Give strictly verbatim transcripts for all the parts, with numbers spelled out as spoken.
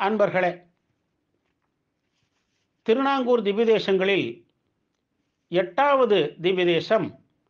அன்பர்களே, திருநாங்கூர் திவ்யதேசங்களில் எட்டாவது திவ்யதேசம்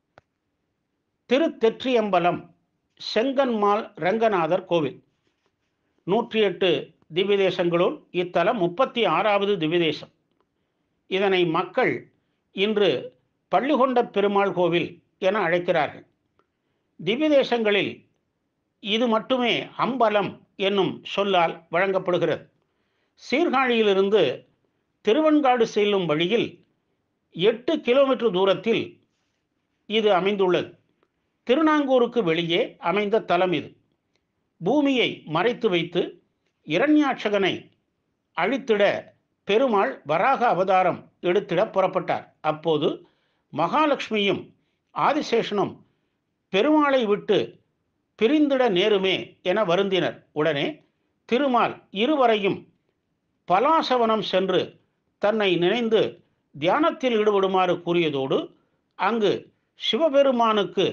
திருத்தெற்றியம்பலம் செங்கன்மால் ரங்கநாதர் கோவில். நூற்றி எட்டு திவ்யதேசங்களுள் இத்தலம் முப்பத்தி ஆறாவது திவ்யதேசம். இதனை மக்கள் இன்று பள்ளிகொண்ட பெருமாள் கோவில் என அழைக்கிறார்கள். திவ்யதேசங்களில் இது மட்டுமே அம்பலம் என்னும் சொல்லால் வழங்கப்படுகிறது. சீர்காழியிலிருந்து திருவெண்காடு செல்லும் வழியில் எட்டு கிலோமீட்டர் தூரத்தில் இது அமைந்துள்ளது. திருநாங்கூருக்கு வெளியே அமைந்த தலம் இது. பூமியை மறைத்து வைத்து இரண்யாட்சகனை அழித்திட பெருமாள் வராக அவதாரம் எடுத்திட புறப்பட்டார். அப்போது மகாலட்சுமியும் ஆதிசேஷனும் பெருமாளை விட்டு பிரிந்திட நேருமே என வருந்தினர். உடனே திருமால் இருவரையும் பலாசவனம் சென்று தன்னை நினைந்து தியானத்தில் ஈடுபடுமாறு கூறியதோடு அங்கு சிவபெருமானுக்கு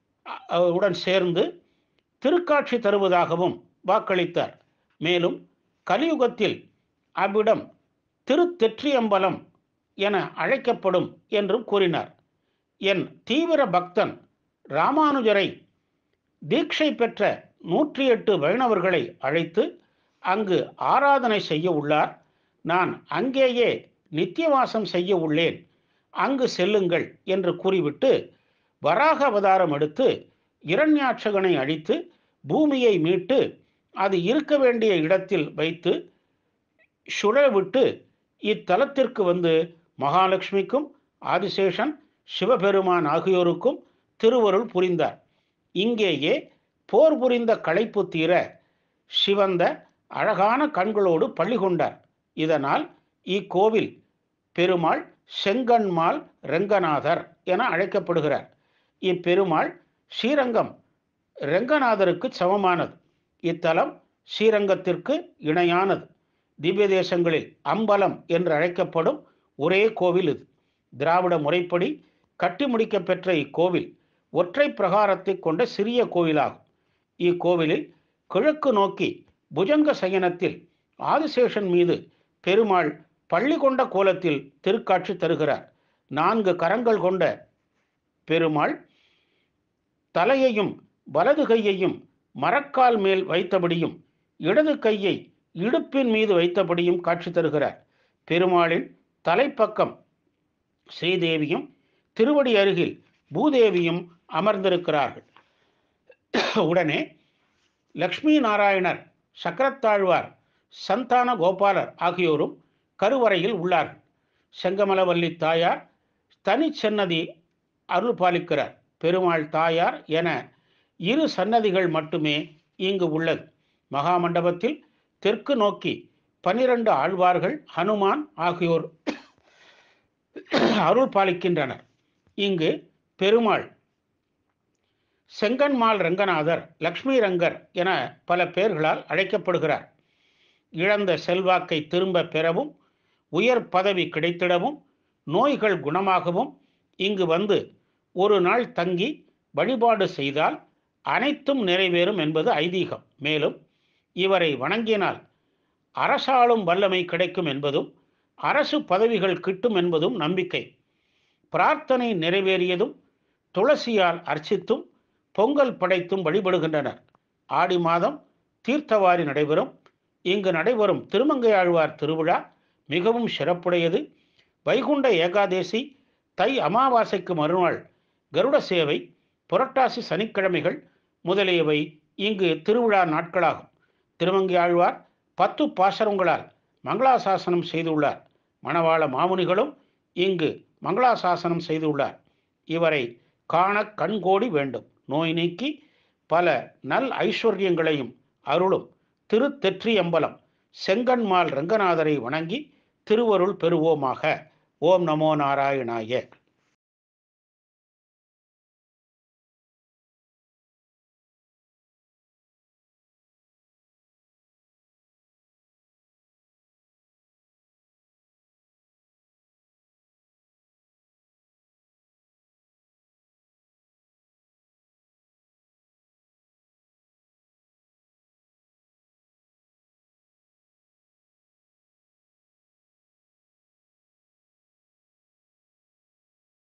உடன் சேர்ந்து திருக்காட்சி தருவதாகவும் வாக்களித்தார். மேலும் கலியுகத்தில் அவ்விடம் திருத்தெற்றியம்பலம் என அழைக்கப்படும் என்றும் கூறினார். என் தீவிர பக்தன் ராமானுஜரை தீட்சை பெற்ற நூற்றி எட்டு வைணவர்களை அழைத்து அங்கு ஆராதனை செய்ய உள்ளார். நான் அங்கேயே நித்தியவாசம் செய்ய உள்ளேன், அங்கு செல்லுங்கள் என்று கூறிவிட்டு வராக அவதாரம் எடுத்து இரண்யாட்சகனை அழித்து பூமியை மீட்டு அது இருக்க வேண்டிய இடத்தில் வைத்து சுழவிட்டு இத்தலத்திற்கு வந்து மகாலட்சுமிக்கும் ஆதிசேஷன் சிவபெருமான் ஆகியோருக்கும் திருவருள் புரிந்தார். இங்கேயே போர் புரிந்த களைப்பு தீர சிவந்த அழகான கண்களோடு பள்ளி கொண்டார். இதனால் இக்கோவில் பெருமாள் செங்கன்மால் ரங்கநாதர் என அழைக்கப்படுகிறார். இப்பெருமாள் ஸ்ரீரங்கம் ரங்கநாதருக்கு சமமானது. இத்தலம் ஸ்ரீரங்கத்திற்கு இணையானது. திவ்ய தேசங்களில் அம்பலம் என்று அழைக்கப்படும் ஒரே கோவில் இது. திராவிட முறைப்படி கட்டி முடிக்க பெற்ற இக்கோவில் ஒற்றை பிரகாரத்தை கொண்ட சிறிய கோவிலாகும். இக்கோவிலில் கிழக்கு நோக்கி புஜங்க சயனத்தில் ஆதிசேஷன் மீது பெருமாள் பள்ளி கொண்ட கோலத்தில் திருக்காட்சி தருகிறார். நான்கு கரங்கள் கொண்ட பெருமாள் தலையையும் வலது கையையும் மரக்கால் மேல் வைத்தபடியும் இடது கையை இடுப்பின் மீது வைத்தபடியும் காட்சி தருகிறார். பெருமாளின் தலைப்பக்கம் ஸ்ரீதேவியும் திருவடி அருகில் பூதேவியும் அமர்ந்திருக்கிறார்கள். உடனே லக்ஷ்மி நாராயணர், சக்கரத்தாழ்வார், சந்தான கோபாலர் ஆகியோரும் கருவறையில் உள்ளார்கள். செங்கமலவல்லி தாயார் தனி சன்னதி அருள் பாலிக்கிறார். பெருமாள் தாயார் என இரு சன்னதிகள் மட்டுமே இங்கு உள்ளது. மகாமண்டபத்தில் தெற்கு நோக்கி பனிரெண்டு ஆழ்வார்கள், ஹனுமான் ஆகியோர் அருள் பாலிக்கின்றனர். இங்கு பெருமாள் செங்கன்மால் ரங்கநாதர், லக்ஷ்மி ரங்கர் என பல பெயர்களால் அழைக்கப்படுகிறார். இழந்த செல்வாக்கை திரும்ப பெறவும், உயர் பதவி கிடைத்திடவும், நோய்கள் குணமாகவும் இங்கு வந்து ஒரு நாள் தங்கி வழிபாடு செய்தால் அனைத்தும் நிறைவேறும் என்பது ஐதீகம். மேலும் இவரை வணங்கினால் அரசாளும் வல்லமை கிடைக்கும் என்பதும் அரசு பதவிகள் கிட்டும் என்பதும் நம்பிக்கை. பிரார்த்தனை நிறைவேறியதும் துளசியால் அர்ச்சித்தும் பொங்கல் படைத்தும் வழிபடுகின்றனர். ஆடி மாதம் தீர்த்தவாரி நடைபெறும். இங்கு நடைபெறும் திருமங்கையாழ்வார் திருவிழா மிகவும் சிறப்புடையது. வைகுண்ட ஏகாதேசி, தை அமாவாசைக்கு மறுநாள் கருட சேவை, புரட்டாசி சனிக்கிழமைகள் முதலியவை இங்கு திருவிழா நாட்களாகும். திருமங்கையாழ்வார் பத்து பாசரங்களால் மங்களாசாசனம் செய்துள்ளார். மணவாள மாமுனிகளும் இங்கு மங்களாசாசனம் செய்துள்ளார். இவரை காண கண்கோடி வேண்டும். நோய் நீக்கி பல நல் ஐஸ்வர்யங்களையும் அருளும் திருத்தெற்றியம்பலம் செங்கன்மால் ரங்கநாதரை வணங்கி திருவருள் பெறுவோமாக. ஓம் நமோ நாராயணாய.